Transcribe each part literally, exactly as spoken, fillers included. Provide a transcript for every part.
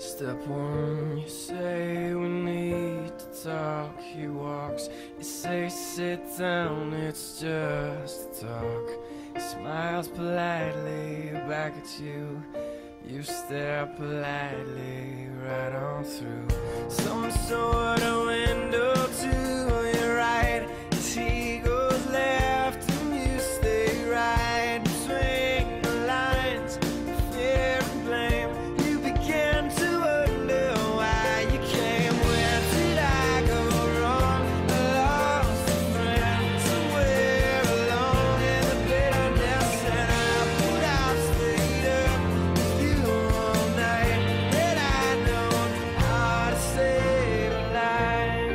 Step one, you say we need to talk. He walks, you say sit down, it's just talk. He smiles politely back at you. You stare politely right on through some sort of window to your right. As he goes left and you stay right between the lines of fear and blame. You begin to wonder why you came. Where did I go wrong? I lost a friend somewhere alone in the bitterness, and I put out stayed up with you all night. Had I known how to save a life.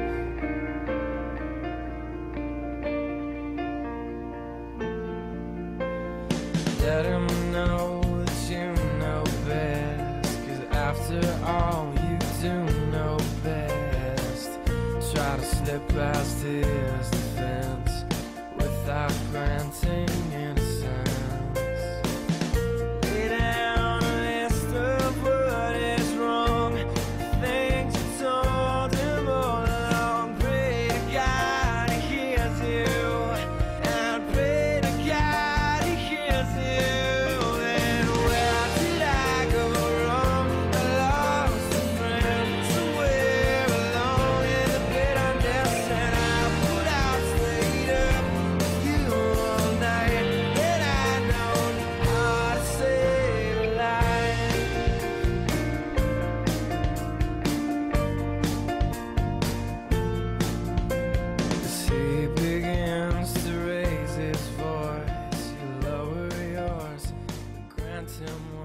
Let him know that you know best, 'cause after all you do know best. Try to slip past his defense without granting innocence. Lay down a list of what is wrong, the things you told him all along. Pray to God he hears you, and pray to God he hears you. And where did I go wrong? I lost a friend somewhere alone in the bitterness, and I put out stayed up with you all night. And I know how to save a life. As he begins to raise his voice, you lower yours, grant him